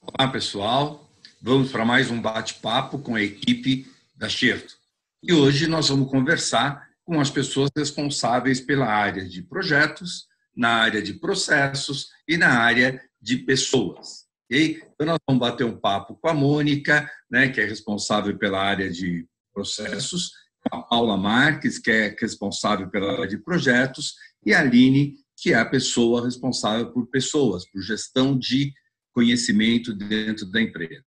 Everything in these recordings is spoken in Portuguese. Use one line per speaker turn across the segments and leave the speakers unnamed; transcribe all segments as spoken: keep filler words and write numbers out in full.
Olá, pessoal. Vamos para mais um bate-papo com a equipe da Xerto. E hoje nós vamos conversar com as pessoas responsáveis pela área de projetos, na área de processos e na área de pessoas. Okay? Então, nós vamos bater um papo com a Mônica, né, que é responsável pela área de processos, a Paula Marques, que é responsável pela área de projetos, e a Aline, que é a pessoa responsável por pessoas, por gestão de conhecimento dentro da empresa.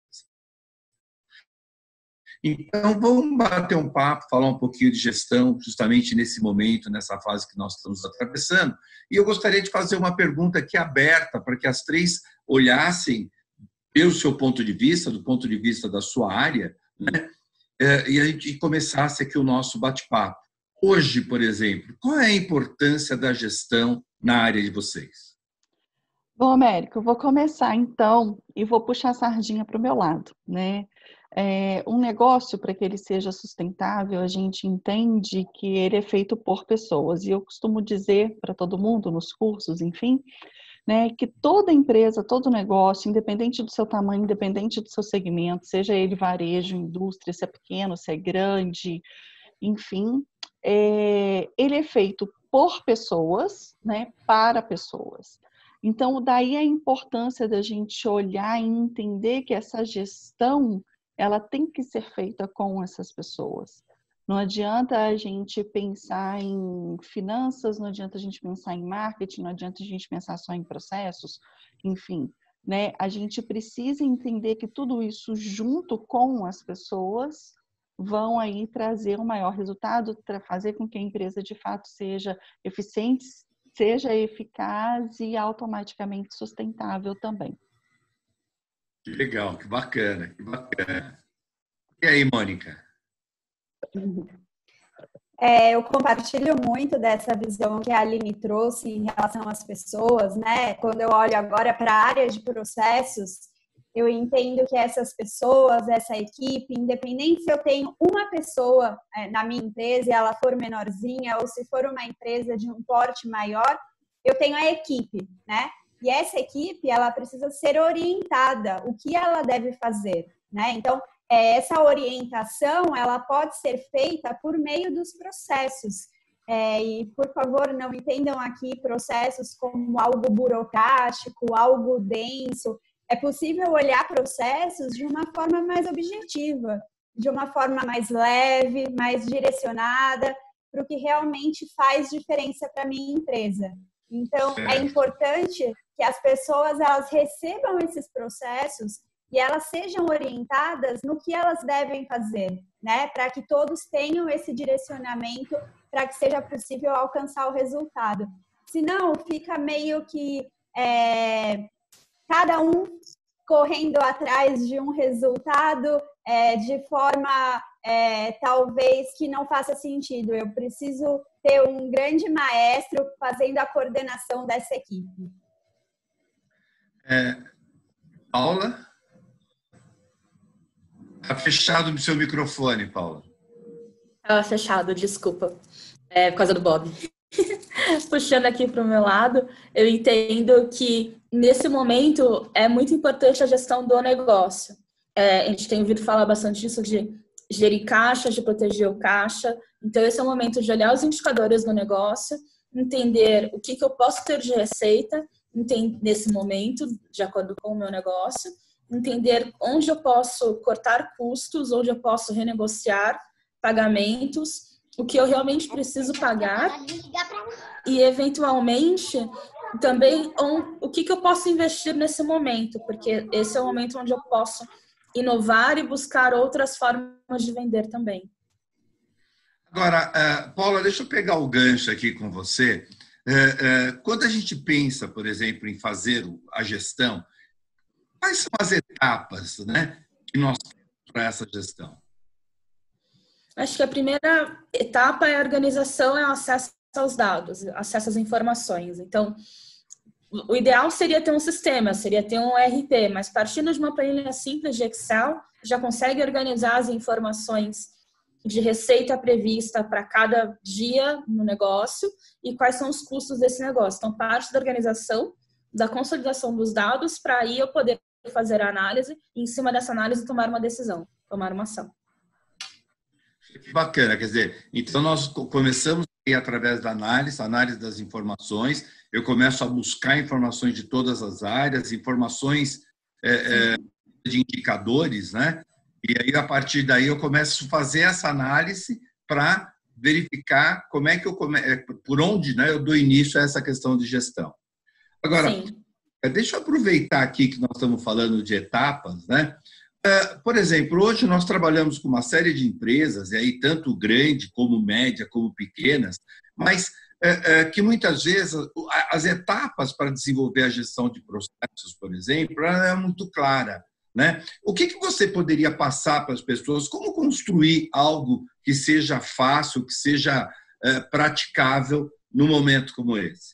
Então, vamos bater um papo, falar um pouquinho de gestão, justamente nesse momento, nessa fase que nós estamos atravessando. E eu gostaria de fazer uma pergunta aqui aberta, para que as três olhassem pelo seu ponto de vista, do ponto de vista da sua área, né? E a gente começasse aqui o nosso bate-papo. Hoje, por exemplo, qual é a importância da gestão na área de vocês?
Bom, Américo, eu vou começar então e vou puxar a sardinha para o meu lado, né? É, um negócio, para que ele seja sustentável, a gente entende que ele é feito por pessoas. E eu costumo dizer para todo mundo, nos cursos, enfim, né, que toda empresa, todo negócio, independente do seu tamanho, independente do seu segmento, seja ele varejo, indústria, se é pequeno, se é grande, enfim, é, ele é feito por pessoas, né, para pessoas. Então, daí a importância da gente olhar e entender que essa gestão, ela tem que ser feita com essas pessoas. Não adianta a gente pensar em finanças, não adianta a gente pensar em marketing, não adianta a gente pensar só em processos, enfim, né? A gente precisa entender que tudo isso junto com as pessoas vão aí trazer um maior resultado, para fazer com que a empresa de fato seja eficiente, seja eficaz e automaticamente sustentável também.
Que legal, que bacana, que bacana. E aí, Mônica?
É, eu compartilho muito dessa visão que a Aline trouxe em relação às pessoas, né? Quando eu olho agora para a área de processos, eu entendo que essas pessoas, essa equipe, independente se eu tenho uma pessoa é, na minha empresa e ela for menorzinha, ou se for uma empresa de um porte maior, eu tenho a equipe, né? E essa equipe, ela precisa ser orientada, o que ela deve fazer, né? Então, essa orientação, ela pode ser feita por meio dos processos. É, e, por favor, não entendam aqui processos como algo burocrático, algo denso. É possível olhar processos de uma forma mais objetiva, de uma forma mais leve, mais direcionada, para o que realmente faz diferença para a minha empresa. Então, é importante que as pessoas elas recebam esses processos e elas sejam orientadas no que elas devem fazer, né? Para que todos tenham esse direcionamento para que seja possível alcançar o resultado. Senão, fica meio que é, cada um correndo atrás de um resultado é, de forma é, talvez que não faça sentido. Eu preciso ter um grande maestro fazendo a coordenação dessa equipe.
É, Paula? Está fechado o seu microfone, Paula.
Estava fechado, desculpa. É por causa do Bob. Puxando aqui para o meu lado, eu entendo que, nesse momento, é muito importante a gestão do negócio. É, a gente tem ouvido falar bastante disso, de gerir caixa, de proteger o caixa. Então, esse é o momento de olhar os indicadores do negócio, entender o que, que eu posso ter de receita nesse momento, de acordo com o meu negócio, entender onde eu posso cortar custos, onde eu posso renegociar pagamentos, o que eu realmente preciso pagar e, eventualmente, também o que eu posso investir nesse momento, porque esse é o momento onde eu posso inovar e buscar outras formas de vender também.
Agora, Paula, deixa eu pegar o gancho aqui com você. Quando a gente pensa, por exemplo, em fazer a gestão, quais são as etapas, né, que nós temos para essa gestão?
Acho que a primeira etapa é a organização, é o acesso aos dados, acesso às informações. Então, o ideal seria ter um sistema, seria ter um E R P, mas partindo de uma planilha simples de Excel, já consegue organizar as informações de receita prevista para cada dia no negócio e quais são os custos desse negócio. Então, parte da organização, da consolidação dos dados, para aí eu poder fazer a análise e, em cima dessa análise, tomar uma decisão, tomar uma ação.
Que bacana, quer dizer, então nós começamos aí através da análise, análise das informações, eu começo a buscar informações de todas as áreas, informações é, é, de indicadores, né? E aí, a partir daí, eu começo a fazer essa análise para verificar como é que eu come... por onde, né, eu dou início a essa questão de gestão. Agora, Sim. deixa eu aproveitar aqui que nós estamos falando de etapas, né? Por exemplo, hoje nós trabalhamos com uma série de empresas, e aí tanto grande como média, como pequenas, mas que muitas vezes as etapas para desenvolver a gestão de processos, por exemplo, ela é muito clara, né? O que que você poderia passar para as pessoas? Como construir algo que seja fácil, que seja praticável num momento como esse?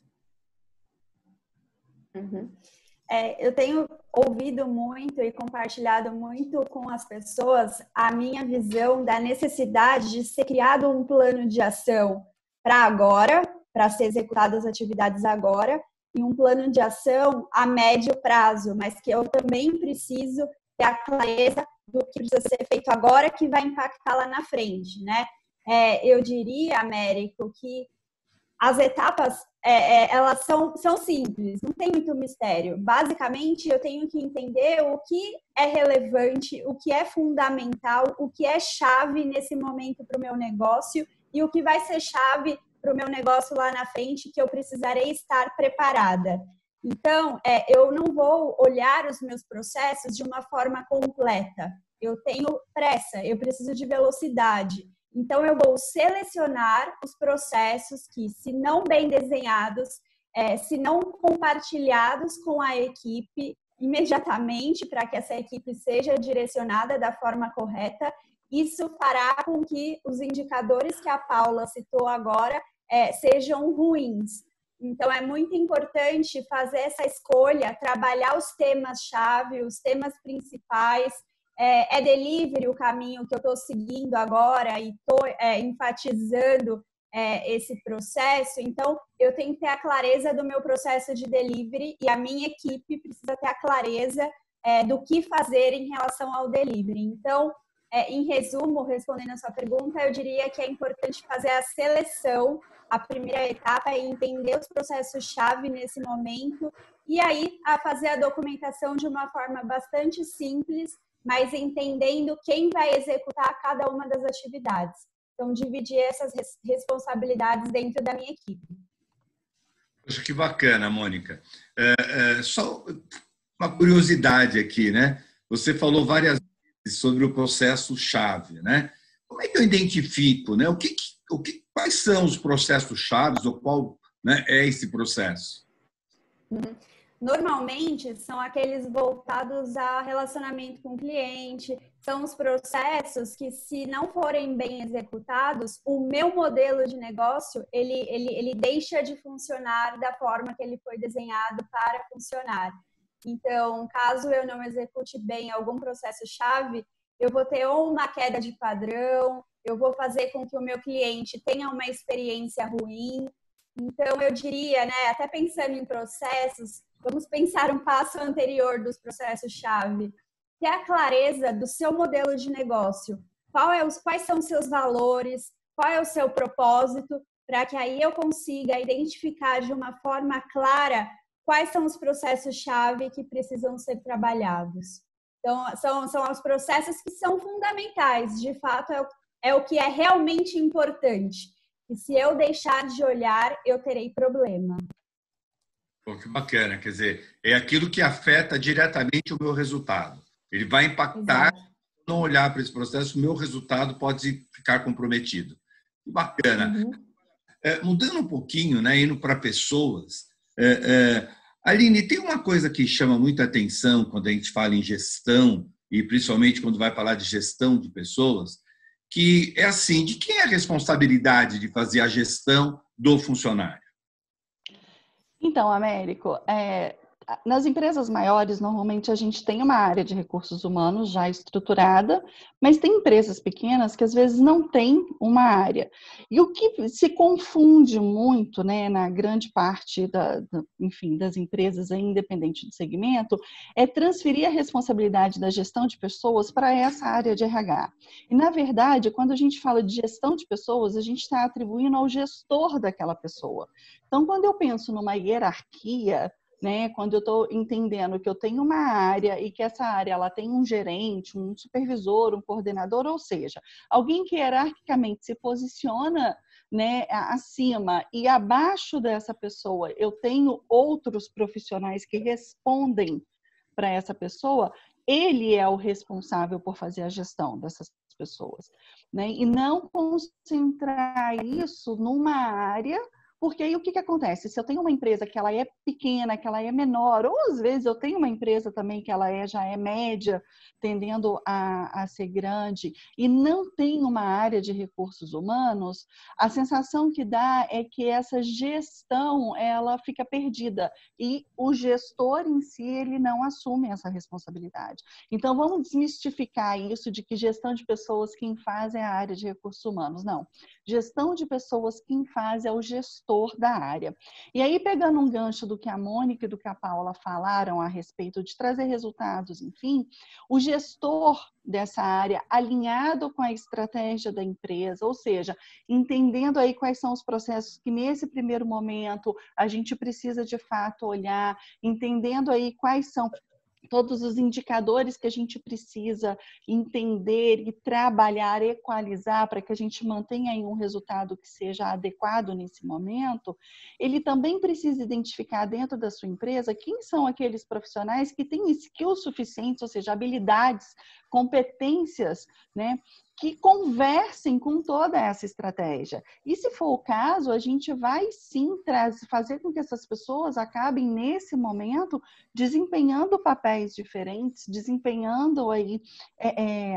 Uhum. É, eu tenho ouvido muito e compartilhado muito com as pessoas a minha visão da necessidade de ser criado um plano de ação para agora, para ser executadas as atividades agora, e um plano de ação a médio prazo, mas que eu também preciso ter a clareza do que precisa ser feito agora que vai impactar lá na frente, né? É, eu diria, Américo, que as etapas, é, é, elas são, são simples, não tem muito mistério. Basicamente, eu tenho que entender o que é relevante, o que é fundamental, o que é chave nesse momento para o meu negócio e o que vai ser chave para o meu negócio lá na frente, que eu precisarei estar preparada. Então, é, eu não vou olhar os meus processos de uma forma completa. Eu tenho pressa, eu preciso de velocidade. Então, eu vou selecionar os processos que, se não bem desenhados, é, se não compartilhados com a equipe imediatamente, para que essa equipe seja direcionada da forma correta, isso fará com que os indicadores que a Paula citou agora é, sejam ruins. Então, é muito importante fazer essa escolha, trabalhar os temas-chave, os temas principais. É, é delivery o caminho que eu estou seguindo agora e estou é, enfatizando é, esse processo. Então, eu tenho que ter a clareza do meu processo de delivery e a minha equipe precisa ter a clareza é, do que fazer em relação ao delivery. Então, é, em resumo, respondendo a sua pergunta, eu diria que é importante fazer a seleção. A primeira etapa é entender os processos-chave nesse momento e aí a fazer a documentação de uma forma bastante simples, mas entendendo quem vai executar cada uma das atividades. Então, dividir essas responsabilidades dentro da minha equipe.
Poxa, que bacana, Mônica. É, é, só uma curiosidade aqui, né? Você falou várias vezes sobre o processo-chave, né? Como é que eu identifico, né? O que, o que, quais são os processos-chave ou qual, né, é esse processo?
Uhum. Normalmente, são aqueles voltados a relacionamento com o cliente, são os processos que, se não forem bem executados, o meu modelo de negócio, ele, ele, ele deixa de funcionar da forma que ele foi desenhado para funcionar. Então, caso eu não execute bem algum processo-chave, eu vou ter ou uma queda de padrão, eu vou fazer com que o meu cliente tenha uma experiência ruim. Então, eu diria, né, até pensando em processos, vamos pensar um passo anterior dos processos-chave, que é a clareza do seu modelo de negócio. Qual é os, quais são os seus valores, qual é o seu propósito, para que aí eu consiga identificar de uma forma clara quais são os processos-chave que precisam ser trabalhados. Então, são, são os processos que são fundamentais, de fato, é o, é o que é realmente importante. E se eu deixar de olhar, eu terei problema.
Pô, que bacana, quer dizer, é aquilo que afeta diretamente o meu resultado. Ele vai impactar, se eu não olhar para esse processo, o meu resultado pode ficar comprometido. Que bacana. Uhum. É, mudando um pouquinho, né, indo para pessoas, é, é, Aline, tem uma coisa que chama muita atenção quando a gente fala em gestão, e principalmente quando vai falar de gestão de pessoas, que é assim, de quem é a responsabilidade de fazer a gestão do funcionário?
Então, Américo, é, Nas empresas maiores, normalmente a gente tem uma área de recursos humanos já estruturada, mas tem empresas pequenas que às vezes não têm uma área. E o que se confunde muito, né, na grande parte da, da, enfim, das empresas, aí, independente do segmento, é transferir a responsabilidade da gestão de pessoas para essa área de R H. E, na verdade, quando a gente fala de gestão de pessoas, a gente está atribuindo ao gestor daquela pessoa. Então, quando eu penso numa hierarquia, né, quando eu estou entendendo que eu tenho uma área e que essa área ela tem um gerente, um supervisor, um coordenador, ou seja, alguém que hierarquicamente se posiciona, né, acima e abaixo dessa pessoa, eu tenho outros profissionais que respondem para essa pessoa, ele é o responsável por fazer a gestão dessas pessoas, né, e não concentrar isso numa área. Porque aí o que, que acontece? Se eu tenho uma empresa que ela é pequena, que ela é menor, ou às vezes eu tenho uma empresa também que ela é, já é média, tendendo a, a ser grande, e não tem uma área de recursos humanos, a sensação que dá é que essa gestão ela fica perdida e o gestor em si ele não assume essa responsabilidade. Então vamos desmistificar isso de que gestão de pessoas quem faz é a área de recursos humanos. Não. Gestão de pessoas quem faz é o gestor da área. E aí, pegando um gancho do que a Mônica e do que a Paula falaram a respeito de trazer resultados, enfim, o gestor dessa área alinhado com a estratégia da empresa, ou seja, entendendo aí quais são os processos que nesse primeiro momento a gente precisa de fato olhar, entendendo aí quais são todos os indicadores que a gente precisa entender e trabalhar, equalizar para que a gente mantenha aí um resultado que seja adequado nesse momento, ele também precisa identificar dentro da sua empresa quem são aqueles profissionais que têm skills suficientes, ou seja, habilidades, competências, né, que conversem com toda essa estratégia. E se for o caso, a gente vai sim trazer, fazer com que essas pessoas acabem nesse momento desempenhando papéis diferentes, desempenhando aí é, é,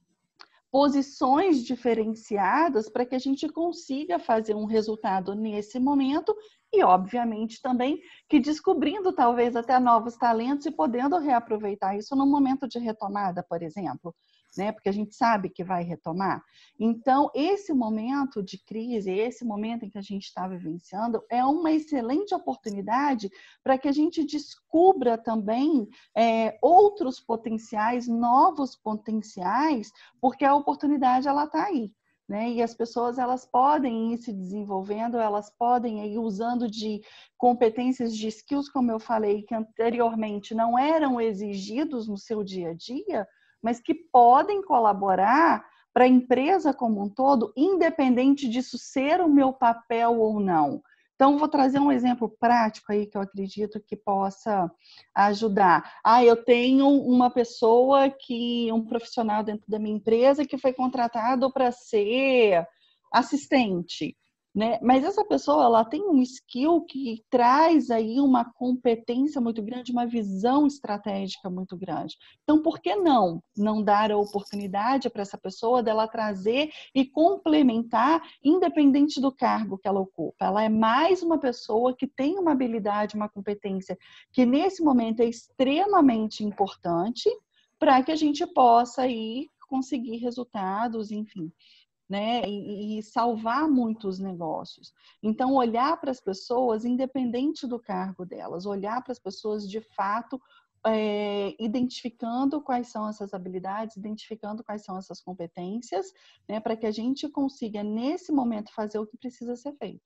posições diferenciadas para que a gente consiga fazer um resultado nesse momento e, obviamente, também que descobrindo talvez até novos talentos e podendo reaproveitar isso no momento de retomada, por exemplo. Né? Porque a gente sabe que vai retomar. Então, esse momento de crise, esse momento em que a gente está vivenciando, é uma excelente oportunidade para que a gente descubra também é, outros potenciais, novos potenciais, porque a oportunidade ela está aí. Né? E as pessoas elas podem ir se desenvolvendo, elas podem ir usando de competências, de skills, como eu falei, que anteriormente não eram exigidos no seu dia a dia, mas que podem colaborar para a empresa como um todo, independente disso ser o meu papel ou não. Então, vou trazer um exemplo prático aí que eu acredito que possa ajudar. Ah, eu tenho uma pessoa que, um profissional dentro da minha empresa que foi contratado para ser assistente. Né? Mas essa pessoa ela tem um skill que traz aí uma competência muito grande, uma visão estratégica muito grande. Então, por que não não dar a oportunidade para essa pessoa dela trazer e complementar, independente do cargo que ela ocupa? Ela é mais uma pessoa que tem uma habilidade, uma competência que nesse momento é extremamente importante para que a gente possa aí conseguir resultados, enfim. Né? E, e salvar muitos negócios. Então, olhar para as pessoas, independente do cargo delas, olhar para as pessoas de fato, é, identificando quais são essas habilidades, identificando quais são essas competências, né? Para que a gente consiga, nesse momento, fazer o que precisa ser feito.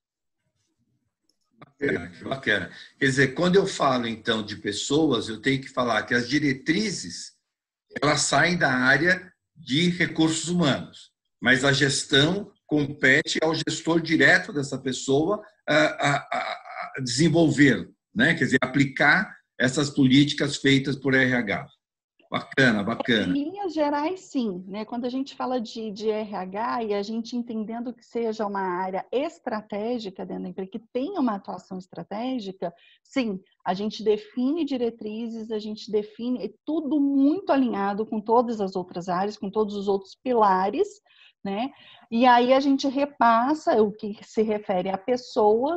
Bacana, bacana. Quer dizer, quando eu falo, então, de pessoas, eu tenho que falar que as diretrizes, elas saem da área de recursos humanos. Mas a gestão compete ao gestor direto dessa pessoa a, a, a desenvolver, né? Quer dizer, aplicar essas políticas feitas por R H. Bacana, bacana.
Em linhas gerais, sim. Né? Quando a gente fala de, de R H e a gente entendendo que seja uma área estratégica dentro da empresa, que tenha uma atuação estratégica, sim, a gente define diretrizes, a gente define, é tudo muito alinhado com todas as outras áreas, com todos os outros pilares, né? E aí a gente repassa o que se refere a pessoas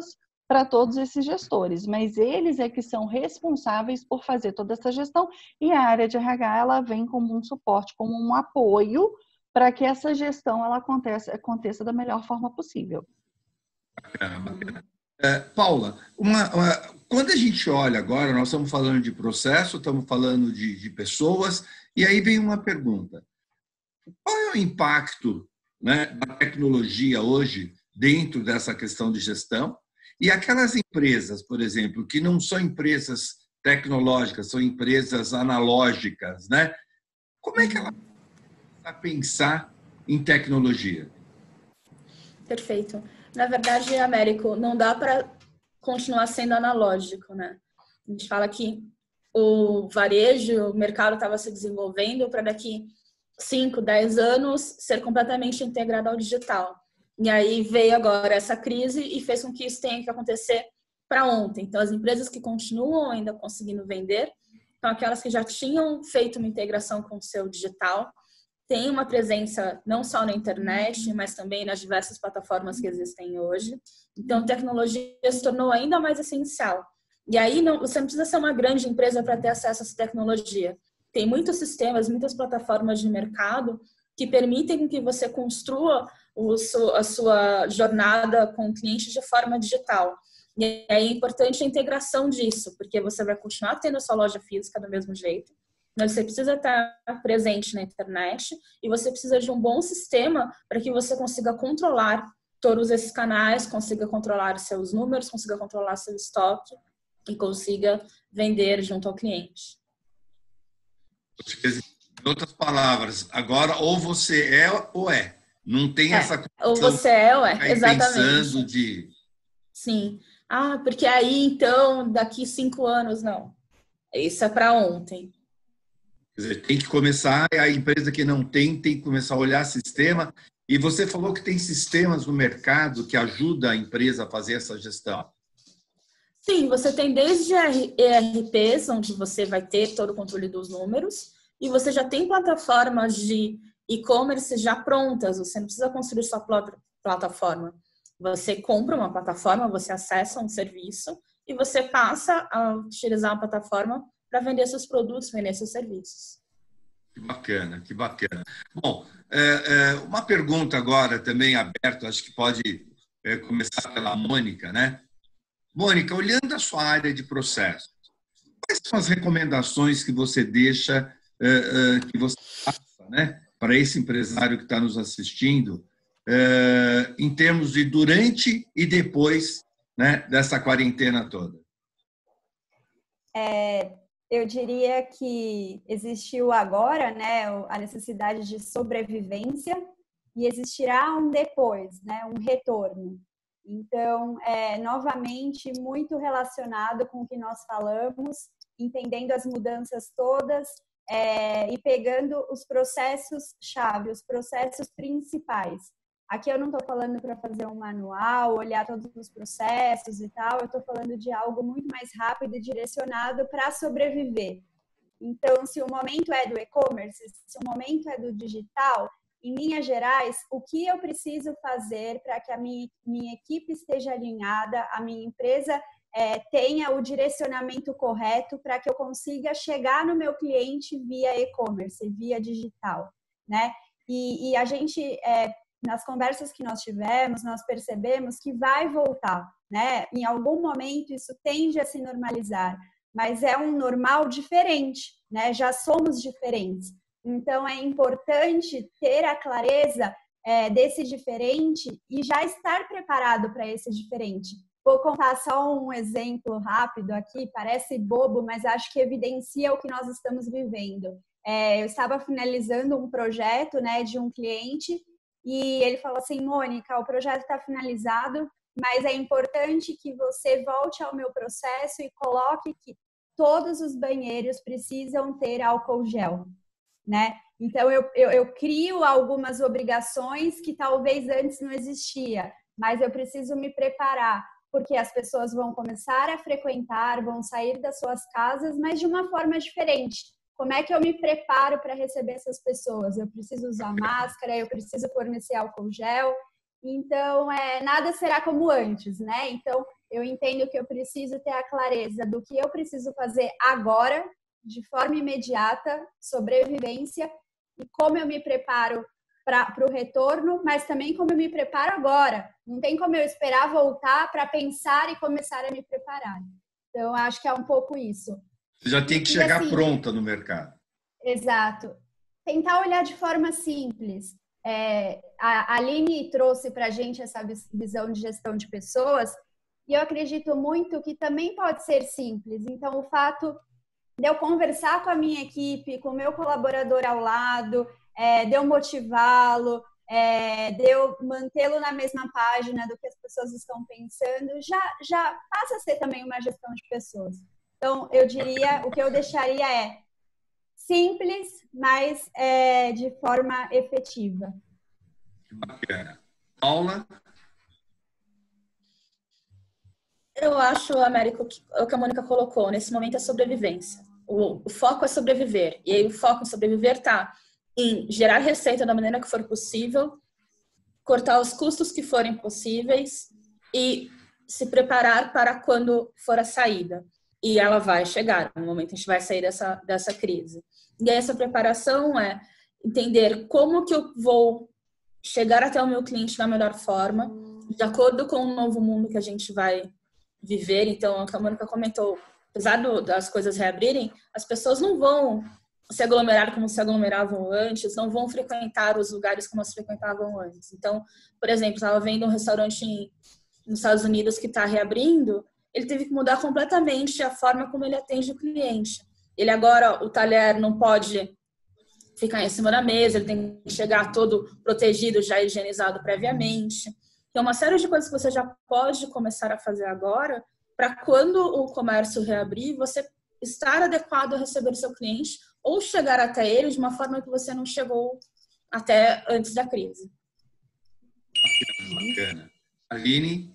para todos esses gestores, mas eles é que são responsáveis por fazer toda essa gestão e a área de R H ela vem como um suporte, como um apoio para que essa gestão ela aconteça, aconteça da melhor forma possível.
Bacana, bacana. É, Paula, uma, uma, quando a gente olha agora, nós estamos falando de processo, estamos falando de, de pessoas, e aí vem uma pergunta. Qual é o impacto, né, da tecnologia hoje dentro dessa questão de gestão? E aquelas empresas, por exemplo, que não são empresas tecnológicas, são empresas analógicas, né? Como é que ela vai pensar em tecnologia?
Perfeito. Na verdade, Américo, não dá para continuar sendo analógico, né? A gente fala que o varejo, o mercado estava se desenvolvendo para daqui cinco, dez anos ser completamente integrado ao digital. E aí veio agora essa crise e fez com que isso tenha que acontecer para ontem. Então, as empresas que continuam ainda conseguindo vender são aquelas que já tinham feito uma integração com o seu digital, têm uma presença não só na internet, mas também nas diversas plataformas que existem hoje. Então, tecnologia se tornou ainda mais essencial. E aí, não, você não precisa ser uma grande empresa para ter acesso a essa tecnologia. Tem muitos sistemas, muitas plataformas de mercado que permitem que você construa a sua jornada com o cliente de forma digital. E é importante a integração disso, porque você vai continuar tendo a sua loja física do mesmo jeito, mas você precisa estar presente na internet e você precisa de um bom sistema para que você consiga controlar todos esses canais, consiga controlar seus números, consiga controlar seu estoque e consiga vender junto ao cliente.
Em outras palavras, agora ou você é ou é. Não tem
é,
essa
ou você é ou é, exatamente.
Pensando de...
Sim. Ah, porque aí, então, daqui cinco anos, não. Isso é para ontem.
Quer dizer, tem que começar, a empresa que não tem, tem que começar a olhar sistema. E você falou que tem sistemas no mercado que ajudam a empresa a fazer essa gestão.
Sim, você tem desde E R Ps, onde você vai ter todo o controle dos números, e você já tem plataformas de e-commerce já prontas, você não precisa construir sua plataforma. Você compra uma plataforma, você acessa um serviço e você passa a utilizar a plataforma para vender seus produtos, vender seus serviços.
Que bacana, que bacana. Bom, é, é, uma pergunta agora também aberta, acho que pode é, começar pela Mônica, né? Mônica, olhando a sua área de processo, quais são as recomendações que você deixa, é, é, que você passa, né, para esse empresário que está nos assistindo, é, em termos de durante e depois, né, dessa quarentena toda?
É, eu diria que existiu agora, né, a necessidade de sobrevivência e existirá um depois, né, um retorno. Então, é novamente muito relacionado com o que nós falamos, entendendo as mudanças todas é, e pegando os processos-chave, os processos principais. Aqui eu não estou falando para fazer um manual, olhar todos os processos e tal, eu estou falando de algo muito mais rápido e direcionado para sobreviver. Então, se o momento é do e-commerce, se o momento é do digital, em linhas gerais, o que eu preciso fazer para que a minha, minha equipe esteja alinhada, a minha empresa é, tenha o direcionamento correto para que eu consiga chegar no meu cliente via e-commerce, via digital, né? E, e a gente... É, nas conversas que nós tivemos, nós percebemos que vai voltar, né? Em algum momento isso tende a se normalizar, mas é um normal diferente, né? Já somos diferentes. Então é importante ter a clareza é, desse diferente e já estar preparado para esse diferente. Vou contar só um exemplo rápido aqui, parece bobo, mas acho que evidencia o que nós estamos vivendo. É, eu estava finalizando um projeto, né, de um cliente. E ele falou assim, Mônica, o projeto está finalizado, mas é importante que você volte ao meu processo e coloque que todos os banheiros precisam ter álcool gel, né? Então, eu, eu, eu crio algumas obrigações que talvez antes não existia, mas eu preciso me preparar, porque as pessoas vão começar a frequentar, vão sair das suas casas, mas de uma forma diferente. Como é que eu me preparo para receber essas pessoas? Eu preciso usar máscara, eu preciso fornecer álcool gel. Então, é, nada será como antes, né? Então, eu entendo que eu preciso ter a clareza do que eu preciso fazer agora, de forma imediata, sobrevivência, e como eu me preparo para o retorno, mas também como eu me preparo agora. Não tem como eu esperar voltar para pensar e começar a me preparar. Então, acho que é um pouco isso.
Você já tem que
e,
chegar
assim,
pronta no mercado.
Exato. Tentar olhar de forma simples. É, a Aline trouxe para a gente essa visão de gestão de pessoas, e eu acredito muito que também pode ser simples. Então, o fato de eu conversar com a minha equipe, com o meu colaborador ao lado, é, de eu motivá-lo, é, de eu mantê-lo na mesma página do que as pessoas estão pensando, já, já passa a ser também uma gestão de pessoas. Então, eu diria, o que eu deixaria é simples, mas é, de forma efetiva.
Bacana. Paula?
Eu acho, Américo, que o que a Mônica colocou, nesse momento é sobrevivência. O, o foco é sobreviver. E aí o foco em sobreviver está em gerar receita da maneira que for possível, cortar os custos que forem possíveis e se preparar para quando for a saída. E ela vai chegar, no momento a gente vai sair dessa, dessa crise. E aí essa preparação é entender como que eu vou chegar até o meu cliente da melhor forma, de acordo com o novo mundo que a gente vai viver. Então, a Mônica comentou, apesar do, das coisas reabrirem, as pessoas não vão se aglomerar como se aglomeravam antes, não vão frequentar os lugares como se frequentavam antes. Então, por exemplo, estava vendo um restaurante em, nos Estados Unidos que está reabrindo, ele teve que mudar completamente a forma como ele atende o cliente. Ele agora, o talher não pode ficar em cima da mesa, ele tem que chegar todo protegido, já higienizado previamente. Então, uma série de coisas que você já pode começar a fazer agora, para quando o comércio reabrir, você estar adequado a receber o seu cliente ou chegar até ele de uma forma que você não chegou até antes da crise.
Bacana. Aline?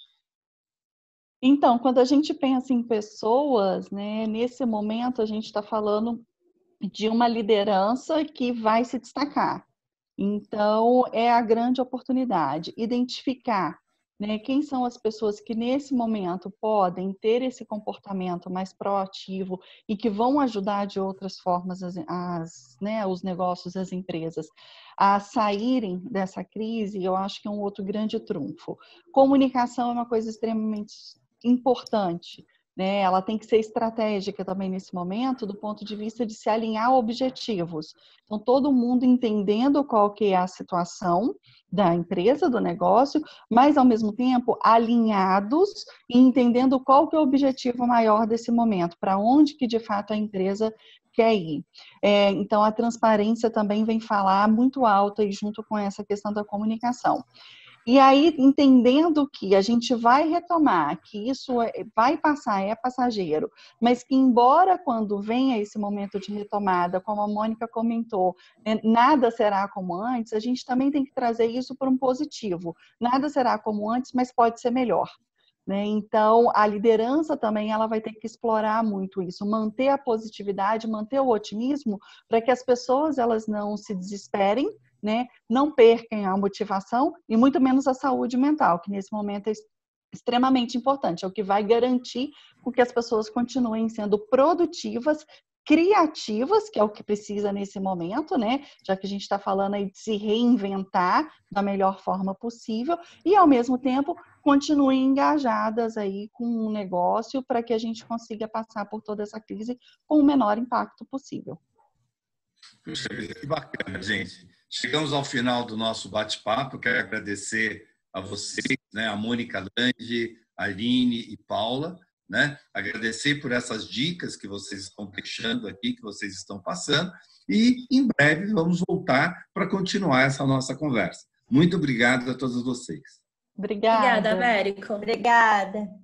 Então, quando a gente pensa em pessoas, né, nesse momento a gente está falando de uma liderança que vai se destacar. Então, é a grande oportunidade, identificar, né, quem são as pessoas que nesse momento podem ter esse comportamento mais proativo e que vão ajudar de outras formas as, as, né, os negócios, as empresas a saírem dessa crise. Eu acho que é um outro grande trunfo. Comunicação é uma coisa extremamente importante, né? Ela tem que ser estratégica também nesse momento, do ponto de vista de se alinhar a objetivos. Então, todo mundo entendendo qual que é a situação da empresa, do negócio, mas, ao mesmo tempo, alinhados e entendendo qual que é o objetivo maior desse momento, para onde que, de fato, a empresa quer ir. É, então, a transparência também vem falar muito alta e junto com essa questão da comunicação. E aí, entendendo que a gente vai retomar, que isso vai passar, é passageiro, mas que embora quando venha esse momento de retomada, como a Mônica comentou, nada será como antes, a gente também tem que trazer isso para um positivo. Nada será como antes, mas pode ser melhor. Né? Então, a liderança também ela vai ter que explorar muito isso, manter a positividade, manter o otimismo, para que as pessoas elas não se desesperem, né? Não percam a motivação e muito menos a saúde mental, que nesse momento é extremamente importante, é o que vai garantir que as pessoas continuem sendo produtivas, criativas, que é o que precisa nesse momento, né? Já que a gente está falando aí de se reinventar da melhor forma possível e, ao mesmo tempo, continuem engajadas aí com o negócio para que a gente consiga passar por toda essa crise com o menor impacto possível.
Puxa vida, que bacana, gente. Chegamos ao final do nosso bate-papo. Quero agradecer a vocês, né? A Mônica Landi, a Aline e Paula, né? Agradecer por essas dicas que vocês estão deixando aqui, que vocês estão passando. E, em breve, vamos voltar para continuar essa nossa conversa. Muito obrigado a todos vocês.
Obrigada.
Obrigada, Américo.
Obrigada.